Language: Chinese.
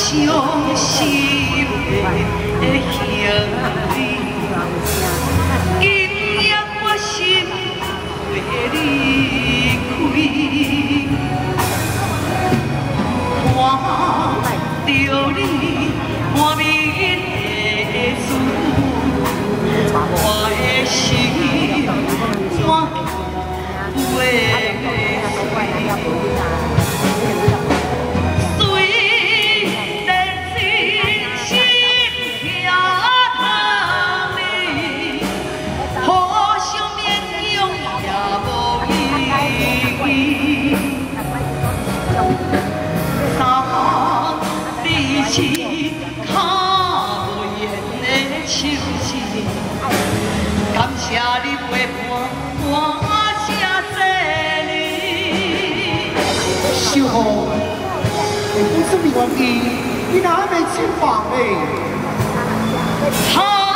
伤心的兄弟，今夜我心为你开，看着你满面的滋，我的心满为感谢你陪伴我这多年。 小红，你不是没愿意，你哪没吃饭嘞？